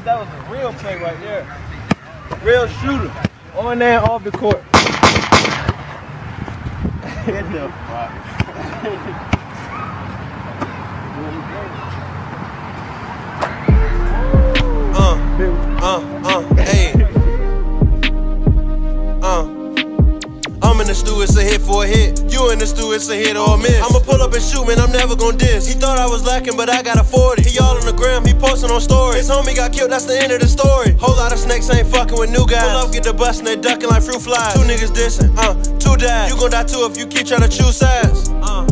that was a real play right there. Real shooter. On there, off the court. Get the fuck. Hey. I'm in the stew, it's a hit for a hit. You in the stew, it's a hit or a miss. I'ma pull up and shoot, man, I'm never gon' diss. He thought I was lacking, but I got a 40. He all on the gram, he posting on stories. His homie got killed, that's the end of the story. Whole lot of snakes ain't fucking with new guys. Pull up, get the bus, and they ducking like fruit flies. Two niggas dissing, two dads. You gon' die too if you keep tryna choose sides.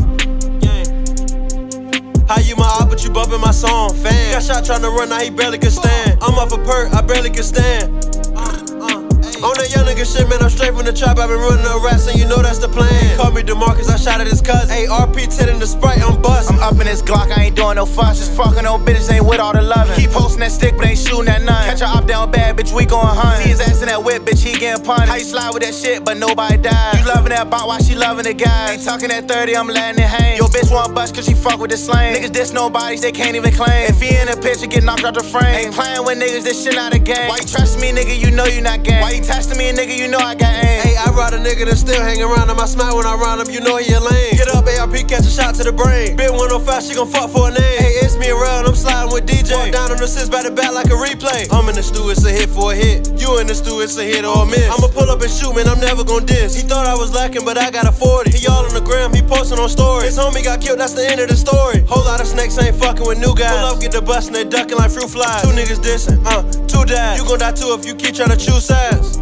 How you my op, but you bumpin' my song, fan. Got shot tryna run, now he barely can stand. I'm off a perk, I barely can stand. On that young nigga shit, man, I'm straight from the trap. I've been running the rats, and you know that's the plan. Call me DeMarcus, I shot at his cousin. ARP 10 in the Sprite, I'm bustin'. I'm up in this Glock, I ain't doing no fuss. Just fucking on bitches, ain't with all the lovin'. Keep posting that stick, but ain't shooting at none. Catch a op down bad, bitch, we goin' hunt. See his ass in that whip, bitch, he getting punished. How you slide with that shit, but nobody died? You loving that bot, why she loving the guy? Ain't talking that 30, I'm letting it hang. Yo, bitch want bust, cause she fuck with the slang. Niggas diss nobodies, they can't even claim. If he in a picture, get knocked out the frame. Ain't playing with niggas, this shit not a game. Why you trust me, nigga, you know you not gang. Why you testing me, nigga, you know I got aim. Hey, I ride a nigga that still hang around him. I smile when I round him, you know he a lame. Get up, ARP, catch a shot to the brain. Bit 105, she gon' fuck for a name. Hey, it's me around, I'm sliding with DJ. Walk down on the six, back to back like a replay. I'm in the stew, it's a hit for a hit. You in the stew, it's a hit or a miss. I'ma pull up and shoot, man, I'm never gon' diss. He thought I was lacking, but I got a 40. He all on the gram, he posting on stories. His homie got killed, that's the end of the story. Whole lot of snakes ain't fucking with new guys. Pull up, get the bus, and they ducking like fruit flies. Two niggas dissing, two dads. You gon' die too if you keep tryna choose sides.